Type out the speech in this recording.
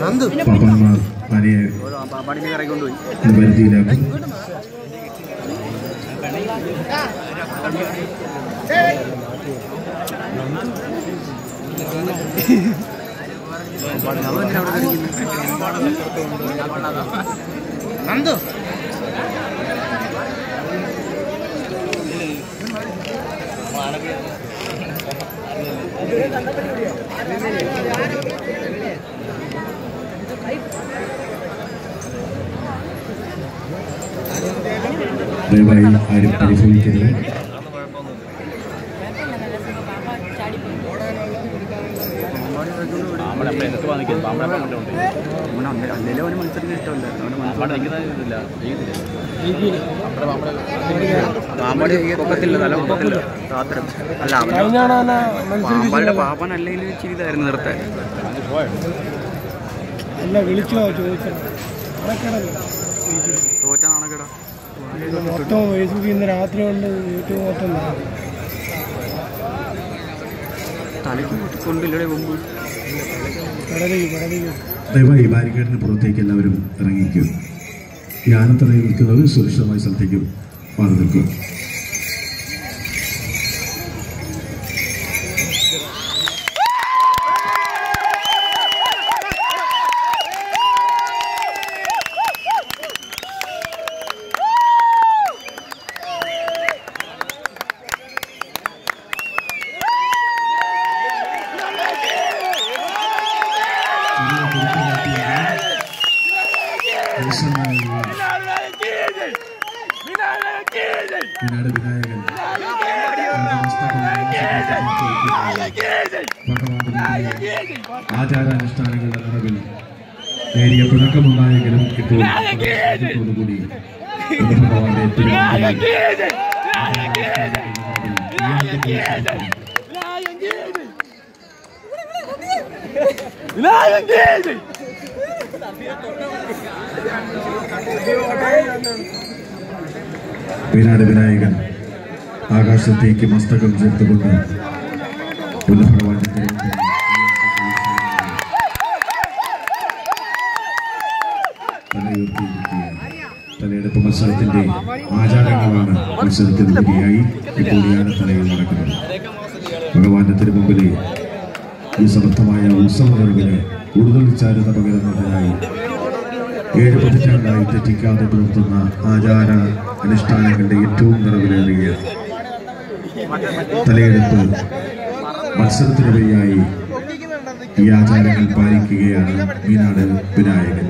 പാപ്പന്മാർ ആനയെ പരിധിയിലാക്കും. ദയവായി ആരും പരിശോധിക്കരുത്. പാപ്പനല്ലെങ്കിൽ ചെയ്തായിരുന്നു നിർത്താൻ. തോറ്റ നാണക്കേടാ മൊത്തം ഫേസ്ബുക്കിൽ ഇന്ന് രാത്രി കൊണ്ട് യൂട്യൂബ് മൊത്തം തലയ്ക്ക് കൊണ്ടില്ലേ മുമ്പ്. ദയവായി ബാരിക്കേഡിന് പുറത്തേക്ക് എല്ലാവരും ഇറങ്ങിക്കും. ഈ ആനത്തറയിൽ നിൽക്കുന്നത് സുരക്ഷിതമായ സ്ഥലത്തേക്ക് മാറി നിൽക്കും. വിനായകൻ ആചാരാനുഷ്ഠാനങ്ങളുടെ നിറവിൽ നേരിയ പിണക്കമുണ്ടായെങ്കിലും ഇപ്പോൾ കൂടി ഭഗവാന്റെ വിനായകൻ ആകാശത്തേക്ക് മസ്തകം ചേർത്തുകൊണ്ട് ഭഗവാന്റെ തലയെടുപ്പ് മത്സരത്തിന്റെ ആചാരങ്ങളാണ് മത്സരത്തിനുപരിയായി ഇപ്പോൾ യാനത്തലയിൽ നടക്കുന്നത്. ഭഗവാന്റെ തിരുമുമ്പിലെ ഈ സമർത്ഥമായ ഉത്സവ നിറവിന് കൂടുതൽ ചാരുത പകരുന്നതിനായി 7 പതിറ്റാണ്ടായി തെറ്റിക്കാതെ പുലർത്തുന്ന ആചാര അനുഷ്ഠാനങ്ങളുടെ ഏറ്റവും നിറവിലേറിയ തലയെടുപ്പ് മത്സരത്തിനുപരിയായി ഈ ആചാരങ്ങൾ പാലിക്കുകയാണ് മീനാട് വിനായകൻ.